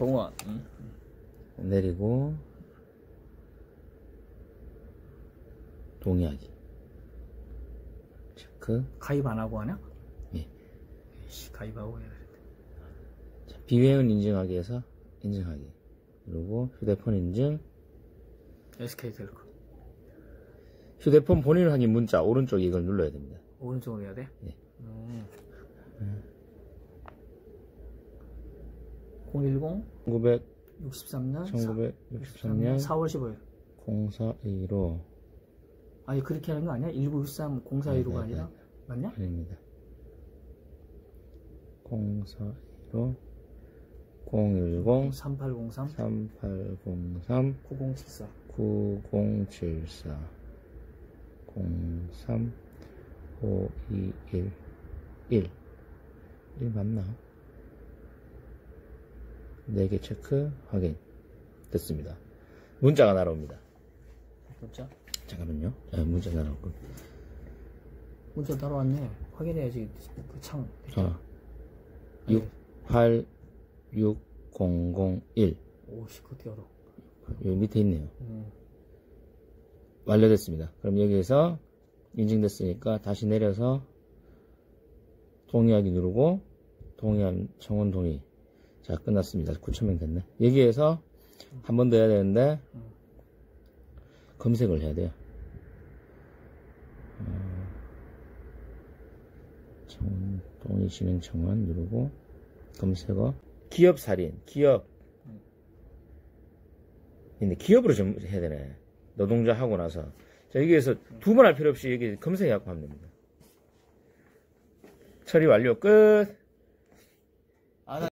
동원. 내리고 동의하기. 체크. 가입 안 하고 하냐? 예. 가입하고 해야 돼. 자, 비회원 인증하기에서 인증하기. 그리고 휴대폰 인증. SK텔레콤. 휴대폰 본인 확인 문자 오른쪽에 이걸 눌러야 됩니다. 오른쪽으로 해야 돼? 예. 010 1963년 4월 15일 0415. 아니 그렇게 하는 거 아니야? 1963 0415가 네, 아니라? 맞냐? 아닙니다. 0415 010 3803 3803 9074 9074 03 521 1 맞나? 4개 체크 확인 됐습니다. 문자가 날아옵니다. 문자? 잠깐만요. 네, 문자 날아오고. 문자 따라왔네. 확인해야지. 그 창. 686001 오씨 그것도 열어. 여기 밑에 있네요. 완료됐습니다. 그럼 여기에서 인증됐으니까 다시 내려서 동의하기 누르고 동의한 청원 동의. 자, 끝났습니다. 9,000명 됐네. 여기에서 한 번 더 해야 되는데 검색을 해야 돼요. 청원 동의 진행 청원 누르고 검색어 기업 살인 기업 근데 기업으로 좀 해야 되네. 노동자 하고 나서 자 여기에서 두 번 할 필요 없이 여기 검색해갖고 하면 됩니다. 처리 완료 끝.